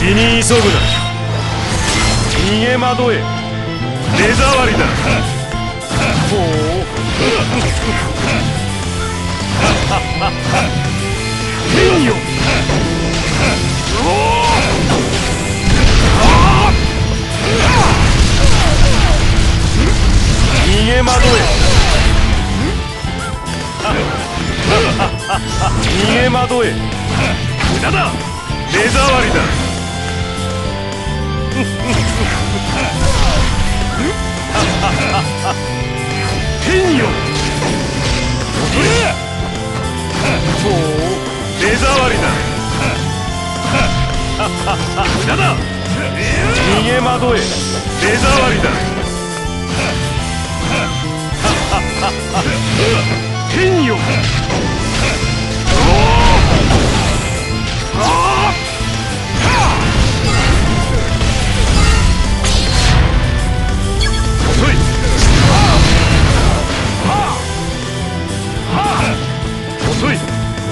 に急ぐな。逃げ惑え。目障りだ。ほう。天よ。逃げ惑え。逃げ惑え。無駄だ。目障りだ。天よ。ほう。目障りだ。無駄だ。逃げ惑え。目障りだ。天よ。遅い。遅い。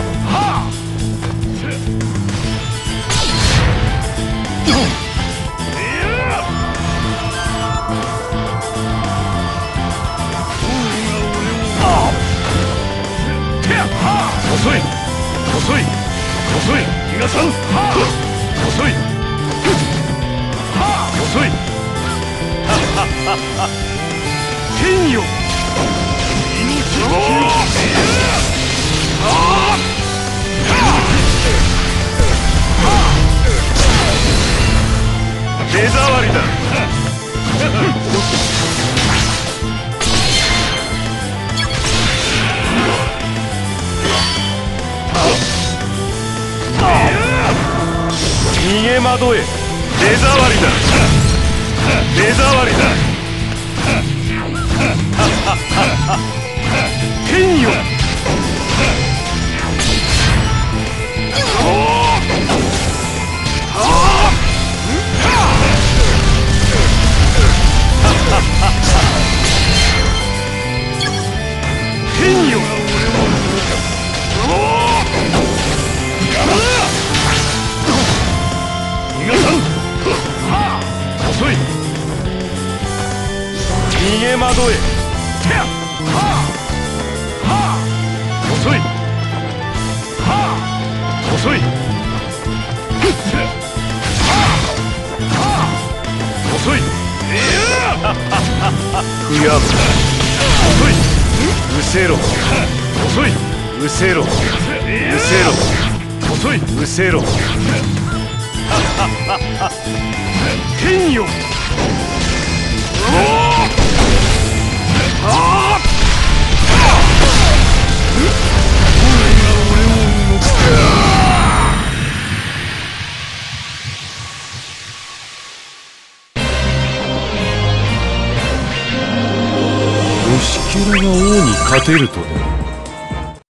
遅い。遅い。遅い。皆さん。遅い。遅い。天よ。目障りだ。逃げ惑え。目障りだ。目障りだ。天よ。天よ。皆さん。遅い。逃げ惑え。遅い。遅い。遅い。不やぶ。遅い。失せろ。遅い。失せろ。失せろ。遅い。失せろ。天よ。 虫けらが王に勝てるとでも？